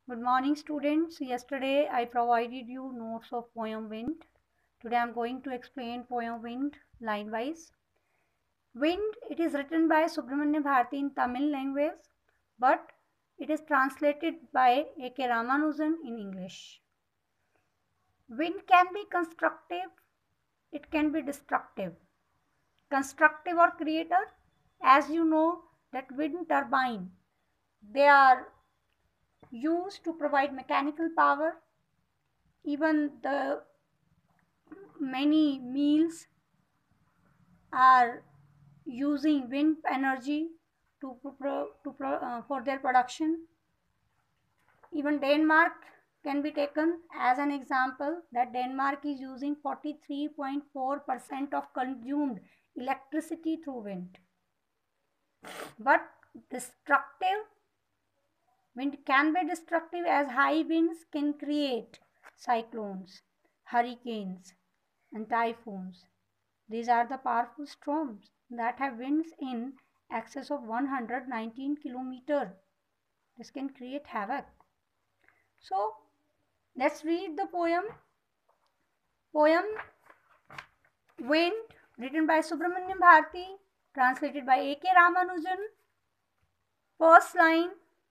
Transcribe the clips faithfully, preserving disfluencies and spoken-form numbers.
Good morning, students. Yesterday I provided you notes of poem Wind. Today I am going to explain poem Wind line wise. Wind, it is written by Subramanya Bharati in Tamil language, but it is translated by A K Ramanujan in English. Wind can be constructive, it can be destructive. Constructive or creator, as you know that wind turbine, they are used to provide mechanical power. Even the many meals are using wind energy to, pro, to pro, uh, for their production. Even Denmark can be taken as an example, that Denmark is using forty-three point four percent of consumed electricity through wind. But destructive, wind can be destructive as high winds can create cyclones, hurricanes, and typhoons. These are the powerful storms that have winds in excess of one hundred nineteen kilometers. This can create havoc. So let's read the poem. Poem Wind, written by Subramanyam Bharati, translated by A K Ramanujan. First line,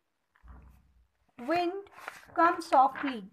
wind, come softly.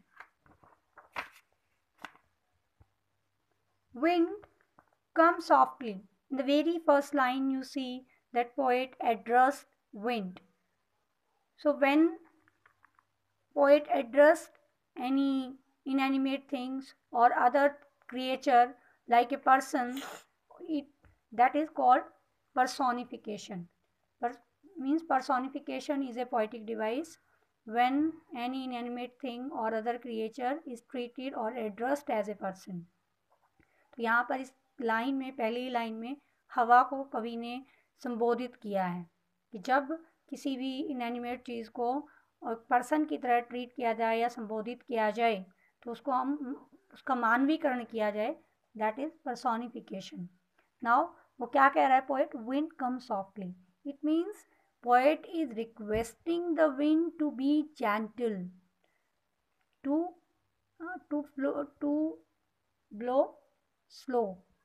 Wind, come softly. In the very first line you see that poet addressed wind. So when poet addressed any inanimate things or other creature like a person, it, that is called personification. Per, means personification is a poetic device when any inanimate thing or other creature is treated or addressed as a person. तो यहाँ पर इस line में, पहली line में हवा को कवि ने संबोधित किया है कि जब किसी भी इनएनिमेट चीज़ को और पर्सन की तरह ट्रीट किया जाए या संबोधित किया जाए तो उसको हम उसका मानवीकरण किया जाए, दैट इज पर्सोनिफिकेशन. नाउ वो क्या कह रहा है poet? Wind come softly. It means poet is requesting the wind to be gentle, to to flow to blow slow.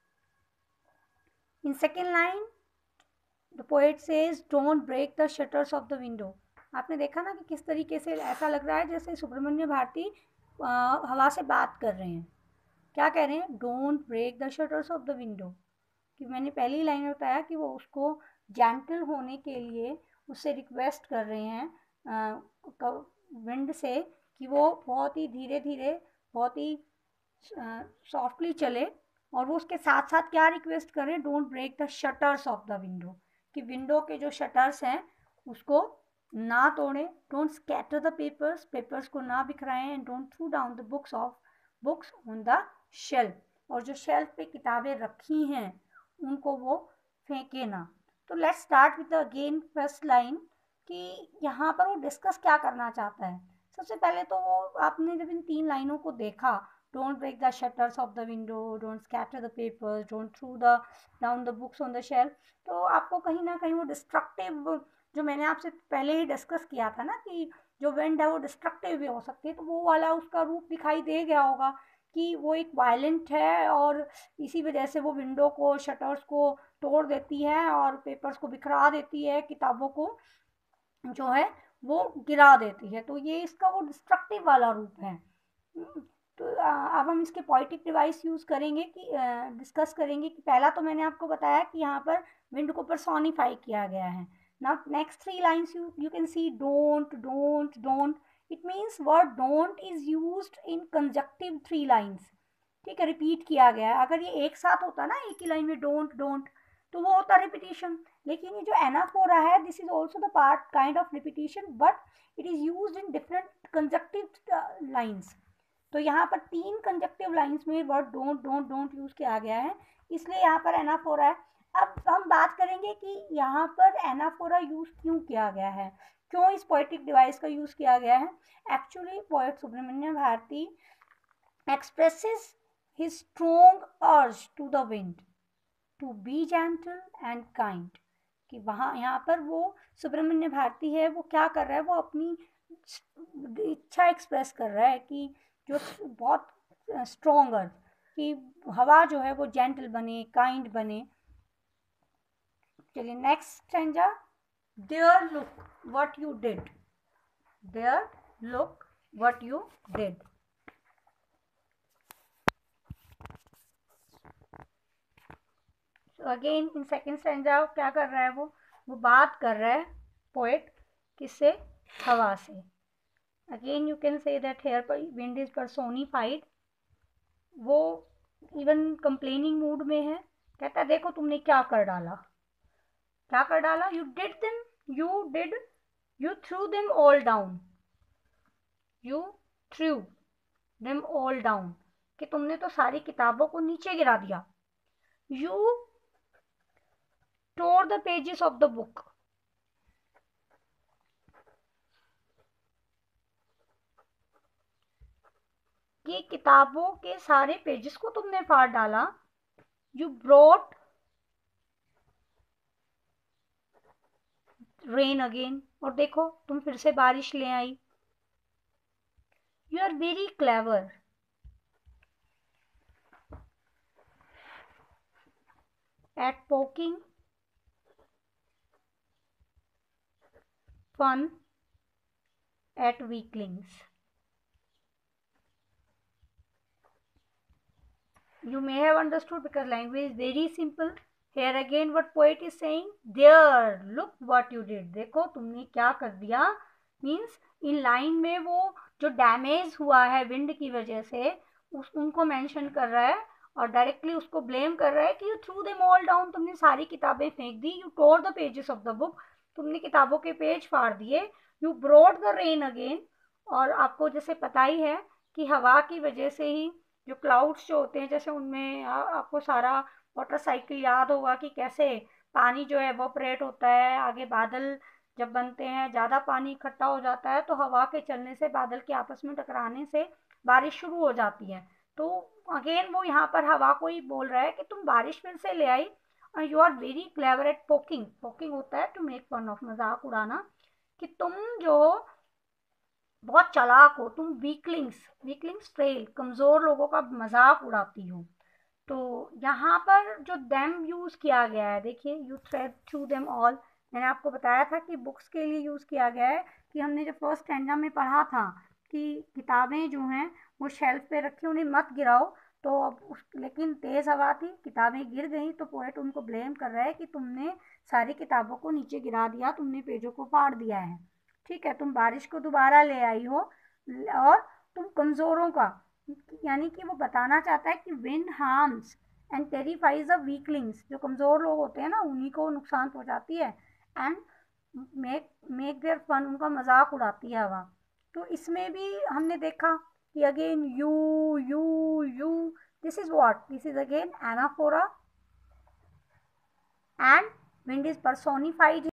In second line, the poet says, "Don't break the shutters of the window." आपने देखा ना कि किस तरीके से ऐसा लग रहा है जैसे सुब्रमण्य भारती हवा से बात कर रहे हैं. क्या कह रहे हैं? Don't break the shutters of the window. कि मैंने पहली लाइन में बताया कि वो उसको जेंटल होने के लिए उससे रिक्वेस्ट कर रहे हैं विंड से कि वो बहुत ही धीरे धीरे, बहुत ही सॉफ्टली चले. और वो उसके साथ साथ क्या रिक्वेस्ट कर रहे हैं? Don't break the shutters of the window, कि विंडो के जो शटर्स हैं उसको ना तोड़ें. Don't scatter the papers, papers को ना बिखराएं. And don't threw down the books of books on the shelf, और जो शेल्फ पे किताबें रखी हैं उनको वो फेंके ना. तो let's start with again first line कि यहाँ पर वो डिस्कस क्या करना चाहता है. सबसे पहले तो वो आपने जब इन तीन लाइनों को देखा, don't break the shutters of the window, don't scatter the papers, don't throw the down the books on the shelf, तो आपको कहीं ना कहीं वो डिस्ट्रक्टिव, जो मैंने आपसे पहले ही डिस्कस किया था ना कि जो विंड है वो डिस्ट्रक्टिव भी हो सकती है, तो वो वाला उसका रूप दिखाई दे गया होगा कि वो एक वायलेंट है और इसी वजह से वो विंडो को, शटर्स को तोड़ देती है और पेपर्स को बिखरा देती है, किताबों को जो है वो गिरा देती है. तो ये इसका वो डिस्ट्रक्टिव वाला रूप है. तो अब हम इसके पोइटिक डिवाइस यूज़ करेंगे कि डिस्कस करेंगे कि पहला तो मैंने आपको बताया कि यहाँ पर विंड को पर्सोनिफाई किया गया है. Now next three lines you you can see don't don't don't. It means word don't is used in conjunctive three lines. ठीक है, रिपीट किया गया है. अगर ये एक साथ होता ना एक ही लाइन में डोंट डोंट तो वो होता रिपीटिशन. लेकिन ये जो एनाफोरा है, this is also the part kind of repetition, but it is used in different conjunctive lines. तो यहाँ पर तीन कंजक्टिव लाइंस में word don't don't don't use किया गया है, इसलिए यहाँ पर एनाफोरा है. अब हम बात करेंगे कि यहाँ पर एनाफोरा यूज क्यों किया गया है, क्यों इस पोएटिक डिवाइस का यूज किया गया है. Actually poet Subramanya Bharati expresses his strong urge to the wind to be gentle and kind. कि वहाँ यहाँ पर वो सुब्रमण्य भारती है, वो क्या कर रहा है, वो अपनी अच्छा एक्सप्रेस कर रहा है कि जो बहुत स्ट्रोंगर, कि हवा जो है वो जेंटल बने, काइंड बने। चलिए next stanza, there look what you did, there look what you did. Again in second stanza क्या कर रहा है, वो वो बात कर रहा है पोएट, किससे, हवा से। Again you can say that here wind is personified. वो इवन कंप्लेनिंग मूड में है, कहता है देखो तुमने क्या कर डाला, क्या कर डाला, you did them, you did, you threw them all down, you threw them all down, कि तुमने तो सारी किताबों को नीचे गिरा दिया। You tore the pages of the book, कि किताबों के सारे पेजेस को तुमने फाड़ डाला। यू ब्रॉट रेन अगेन, और देखो तुम फिर से बारिश ले आई। You are very clever at poking fun at weaklings. You may have understood because language is very simple. Here again what poet is saying, there look what you did, देखो तुमने क्या कर दिया। मीन्स इन लाइन में वो जो damage हुआ है विंड की वजह से उस उनको मेंशन कर रहा है, और डायरेक्टली उसको ब्लेम कर रहा है कि you threw them all down, तुमने सारी किताबें फेंक दी। You tore the pages of the book, तुमने किताबों के पेज फाड़ दिए। You brought the rain again, और आपको जैसे पता ही है कि हवा की वजह से ही जो क्लाउड्स जो होते हैं, जैसे उनमें आ, आपको सारा वाटर साइकिल याद होगा कि कैसे पानी जो है एवोपरेट होता है, आगे बादल जब बनते हैं ज़्यादा पानी इकट्ठा हो जाता है तो हवा के चलने से, बादल के आपस में टकराने से बारिश शुरू हो जाती है। तो अगेन वो यहाँ पर हवा को ही बोल रहा है कि तुम बारिश फिर से ले आई। You are very clever at poking, poking होता है टू मेक फन ऑफ, मजाक उड़ाना, कि तुम जो बहुत चालाक हो, तुम वीकलिंग्स, वीकलिंग्स फ्रेल, कमज़ोर लोगों का मजाक उड़ाती हो। तो यहाँ पर जो देम यूज़ किया गया है, देखिए you thread threw them all, मैंने आपको बताया था कि बुक्स के लिए यूज़ किया गया है, कि हमने जो फर्स्ट स्टैंजा में पढ़ा था कि किताबें जो हैं वो शेल्फ पे रखी, उन्हें मत गिराओ। तो अब उस लेकिन तेज़ हवा थी, किताबें गिर गई, तो पोएट उनको ब्लेम कर रहा है कि तुमने सारी किताबों को नीचे गिरा दिया, तुमने पेजों को फाड़ दिया है। ठीक है, तुम बारिश को दोबारा ले आई हो, और तुम कमज़ोरों का, यानी कि वो बताना चाहता है कि wind harms and terrifies the weaklings, जो कमज़ोर लोग होते हैं ना उन्हीं को नुकसान पहुंचाती है। And make make their fun, उनका मजाक उड़ाती है हवा। तो इसमें भी हमने देखा कि again you you you, this is what, this is again anaphora, and wind is personified